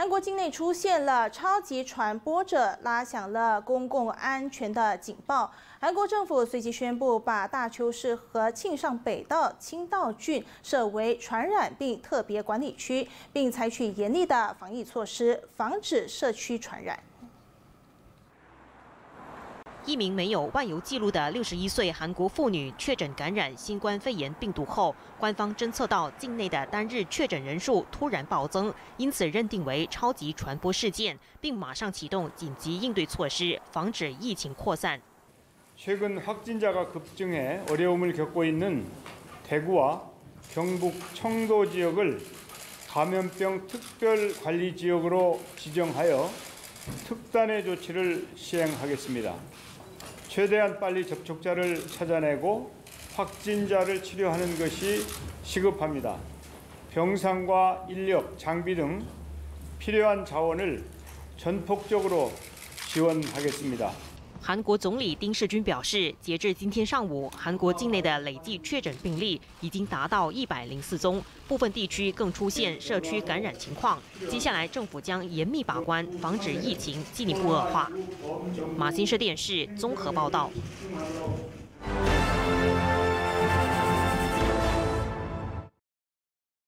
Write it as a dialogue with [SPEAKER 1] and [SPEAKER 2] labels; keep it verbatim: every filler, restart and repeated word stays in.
[SPEAKER 1] 韩国境内出现了超级传播者，拉响了公共安全的警报。韩国政府随即宣布，把大邱市和庆尚北道清道郡设为传染病特别管理区，并采取严厉的防疫措施，防止社区传染。
[SPEAKER 2] 一名没有外游记录的六十一岁韩国妇女确诊感染新冠肺炎病毒后，官方侦测到境内的单日确诊人数突然暴增，因此认定为超级传播事件，并马上启动紧急应对措施，防止疫情扩散。
[SPEAKER 3] 최근 확진자가 급증해 어려움을 겪고 있는 대구와 경북 청도 지역을 감염병 특별 관리 지역으로 지정하여 특단의 조치를 시행하겠습니다. 최대한 빨리 접촉자를 찾아내고 확진자를 치료하는 것이 시급합니다. 병상과 인력, 장비 등 필요한 자원을 전폭적으로 지원하겠습니다.
[SPEAKER 2] 韩国总理丁世均表示，截至今天上午，韩国境内的累计确诊病例已经达到一百零四宗，部分地区更出现社区感染情况。接下来，政府将严密把关，防止疫情进一步恶化。马新社电视综合报道。